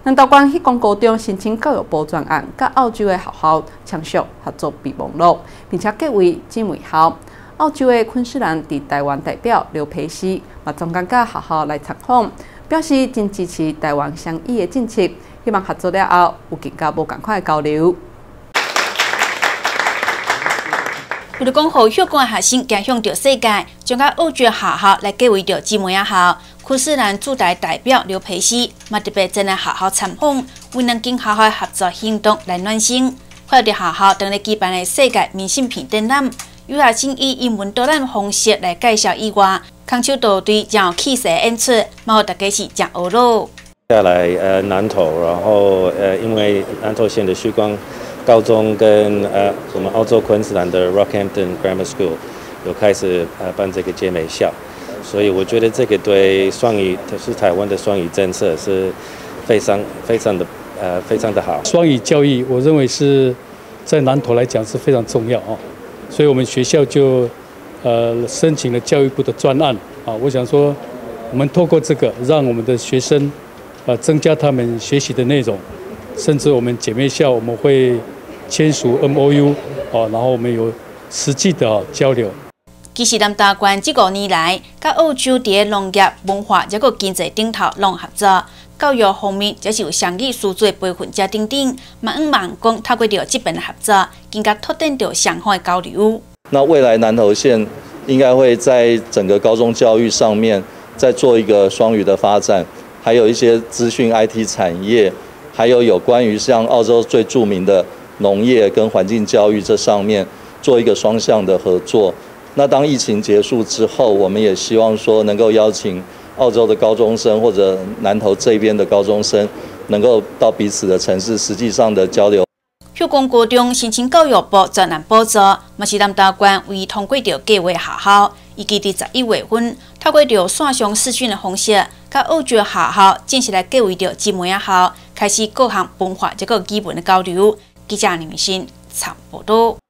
南投县迄公高中申请教育部专案，甲澳洲的学校签署合作备忘录，并且结为姊妹校。澳洲的昆士兰伫台湾代表刘培西嘛，总监甲学校来参访，表示真支持台湾双语的政策，希望合作了后有更加无共款的交流。 为了讲好血管学生走向着世界，将甲澳洲学校来结为着姊妹校。昆士兰驻台代表刘培西嘛特别前来学校参访，为两间学校合作行动来暖心。看到学校当日举办的世界明信片展览，有学生以英文导览方式来介绍以外，空手道队真有气势的演出，嘛，大家是真学咯。 下来南投，然后因为南投县的旭光高中跟我们澳洲昆士兰的 Rockhampton Grammar School 有开始办这个姐妹校，所以我觉得这个对双语是台湾的双语政策是非常的好。 双语教育，我认为是在南投来讲是非常重要哦，所以我们学校就申请了教育部的专案啊。我想说，我们透过这个，让我们的学生增加他们学习的内容，甚至我们姐妹校我们会签署 MOU 哦，然后我们有实际的交流。 其实南投县这5年来，甲澳洲伫农业、文化，还有经济顶头拢合作。教育方面，则是有双语师资培训者等等，望讲透过着这边的合作，更加拓展着双方的交流。 那未来南投县应该会在整个高中教育上面再做一个双语的发展，还有一些资讯 IT 产业，还有关于像澳洲最著名的农业跟环境教育这上面做一个双向的合作。那当疫情结束之后，我们也希望说能够邀请澳洲的高中生或者南投这边的高中生，能够到彼此的城市实际上的交流。 旭光高中申请教育部专案补助，嘛是南投县为通过着计划学校，预计伫11月份，透过着线上视讯的方式，甲澳洲学校正式来结为着姊妹校，开始各项文化这个基本的交流。记者林明信采报道。